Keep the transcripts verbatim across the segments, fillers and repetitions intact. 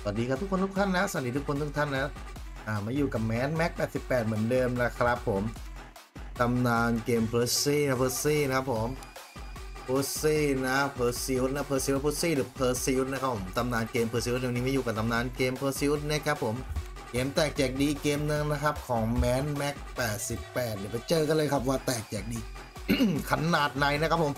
สวัสดีครับทุกคนทุกท่านนะสวัสดีทุกคนทุกท่านนะอ่ามาอยู่กับแมนแม็กแปดสิบแปดเหมือนเดิมนะครับผมตำนานเกมเพอร์ซี่นะเพอร์ซี่นะครับผมเพอร์ซี่นะเพอร์ซิลนะเพอร์ซิลเพอร์ซี่หรือเพอร์ซิลนะครับผมตำนานเกมเพอร์ซิลวันนี้ไม่อยู่กับตำนานเกมเพอร์ซิลนะครับผมเกมแตกแจกดีเกมนึงนะครับของแมนแม็กแปดสิบแปดเดี๋ยวไปเจอกันเลยครับว่าแตกแจกดี ขนาดไหนนะครับผม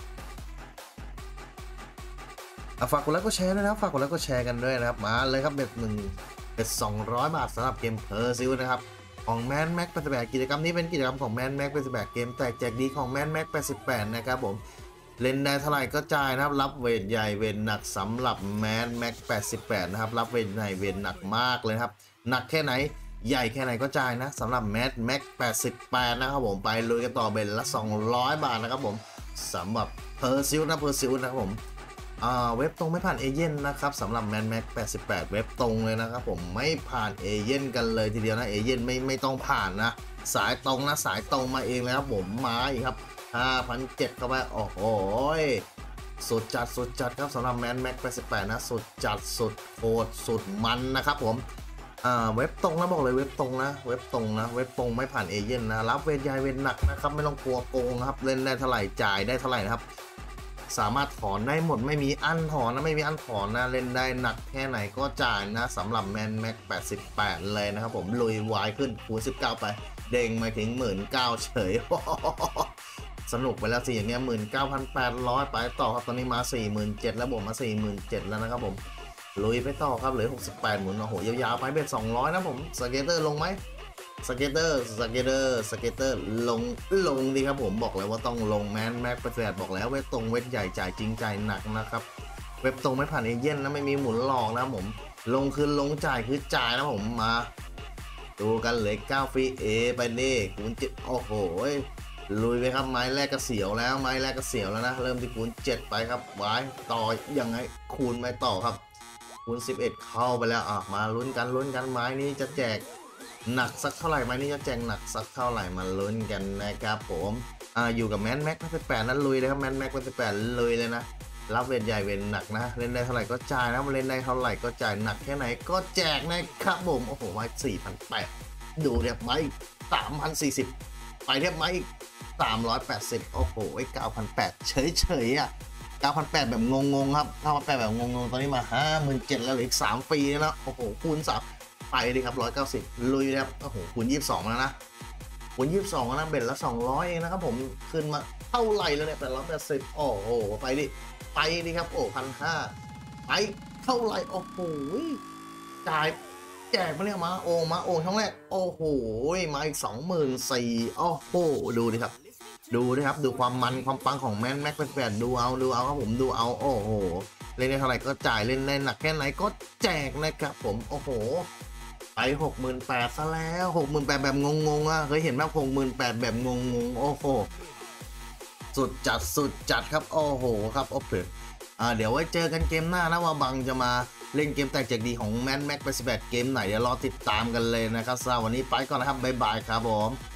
ฝากกดไลค์กดแชร์ด้วยนะครับฝากกดไลค์กดแชร์กันด้วยนะครับมาเลยครับเบ็ดหนึ่งเบ็ดสองร้อยบาทสำหรับเกมเพอร์ซิลนะครับของแมนแม็กแปดสิบแปดกิจกรรมนี้เป็นกิจกรรมของแมนแม็กแปดสิบแปดเกมแตกแจกดีของแมนแม็กแปดสิบแปดนะครับผมเล่นได้เท่าไหร่ก็จ่ายนะครับรับเวทใหญ่เวทหนักสำหรับแมนแม็กแปดสิบแปดนะครับรับเวทใหญ่เวทหนักมากเลยครับหนักแค่ไหนใหญ่แค่ไหนก็จ่ายนะสำหรับแมนแม็กแปดสิบแปดนะครับผมไปลุยกันต่อเบ็ดละสองร้อยบาทนะครับผมสำหรับเพอร์ซิลนะเพอร์ซิลนะครับผมเว็บตรงไม่ผ่านเอเย่นนะครับสำหรับแมนแม็กแปดสิบแปดเว็บตรงเลยนะครับผมไม่ผ่านเอเย่นกันเลยทีเดียวนะเอเย่นไม่ไม่ต้องผ่านนะสายตรงนะสายตรงมาเองเลยครับผมมาอีกครับ ห้าพันเจ็ดร้อย เข้าไปโอ้โหสุดจัดสุดจัดครับสำหรับแมนแม็กแปดสิบแปดนะสุดจัดสุดโหดสุดมันนะครับผมอ่าเว็บตรงนะบอกเลยเว็บตรงนะเว็บตรงนะเว็บตรงไม่ผ่านเอเย่นนะรับเวทใหญ่เวทหนักนะครับไม่ต้องกลัวโกงครับเล่นได้เท่าไหร่จ่ายได้เท่าไหร่นะครับสามารถถอนได้หมดไม่มีอั้นถอนนะไม่มีอั้นถอนนะเล่นได้หนักแค่ไหนก็จ่ายนะสำหรับแมนแม็กแปดสิบแปดเลยนะครับผมลุยวายขึ้นคูณสิบเก้าไปเด้งมาถึงหมื่นเก้าเฉย สนุกไปแล้วสิอย่างเงี้ยหมื่นเก้าพันแปดร้อยไปต่อครับตอนนี้มาสี่หมื่นเจ็ดแล้วบวกมาสี่หมื่นเจ็ดแล้วนะครับผมลุยไปต่อครับเหลือหกสิบแปดหมุนโอ้โหยาวๆไปเป็นสองร้อยนะผมสเก็ตเตอร์ลงไหมสเก็ตเตอร์สเก็ตเตอร์สเก็ตเตอร์ลงลงดีครับผมบอกเลยว่าต้องลงแมนแม็กแปดสิบแปดบอกแล้วเว็บตรงเว็บใหญ่จ่ายจริงจ่ายหนักนะครับเว็บตรงไม่ผ่านเอเย่นนะไม่มีหมุนหลอกนะผมลงคือลงจ่ายคือจ่ายนะผมมาดูกันเลยเก้าฟรีเอไปนี่คูณเจ็ดโอ้โหลุยไปครับไม้แรกก็เสียวแล้วไม้แรกก็เสียวแล้วนะเริ่มที่คูณเจ็ดไปครับไว้ต่อยังไงคูณไปต่อครับคูณสิบเอ็ดเข้าไปแล้วอ่ะมาลุ้นกันลุ้นกันไม้นี้จะแจกหนักสักเท่าไหร่ไม้นี้จะแจกหนักสักเท่าไหร่มาลุ้นกันนะครับผมอ่าอยู่กับแมนแม็กสิบแปดนั้นลุยเลยครับแมนแม็กสิบแปดลุยเลยนะรับเวทใหญ่เวทหนักนะเล่นได้เท่าไหร่ก็จ่ายนะเล่นได้เท่าไหร่ก็จ่ายหนักแค่ไหนก็แจกนะครับผมโอ้โหไม้สี่พันแปดดูเรียบไม้สามพันสี่สิบไปเรียบไม้สามร้อยแปดสิบโอ้โหเก้าพันแปดเฉยๆอ่ะเก้าพันแปดแบบงงๆครับเก้าพันแปดแบบงงๆตอนนี้มาห้าหมื่นเจ็ดแล้วอีกสามปีแล้วโอ้โหคูณสามไปดิครับร้อยเก้าสิบลุยแล้วโอ้โหคูณยี่สิบสองแล้วนะคูณยี่สิบสองนะเบ็ดละสองร้อยเองนะครับผมขึ้นมาเท่าไหร่แล้วเนี่ยแปดร้อยแปดสิบโอ้โหไปดิไปดิครับโอ้พันห้าไปเท่าไหร่โอ้โหจ่ายแจกมาเนี่ยมาโอ่งมาโอ่งช่องแรกโอ้โหมาอีกสองหมื่นสี่โอ้โหดูดิครับดูดิครับดูความมันความปังของแมนแม็กแปดดูเอาดูเอาครับผมดูเอาโอ้โหเล่นได้เท่าไหร่ก็จ่ายเล่นได้หนักแค่ไหนก็แจกนะครับผมโอ้โหไปหกหมื่นแปดซะแล้วหกหมื่นแปดแบบงงๆอ่ะเคยเห็นไหมหกหมื่นแปดแบบงงๆโอ้โหสุดจัดสุดจัดครับโอ้โหครับโอ้โหอ่าเดี๋ยวไว้เจอกันเกมหน้านะว่าบังจะมาเล่นเกมแตกแจกดีของแมนแม็กแปดสิบแปดเกมไหนเดี๋ยวรอติดตามกันเลยนะครับสำหรับวันนี้ไปก่อนนะครับบ๊ายบายครับผม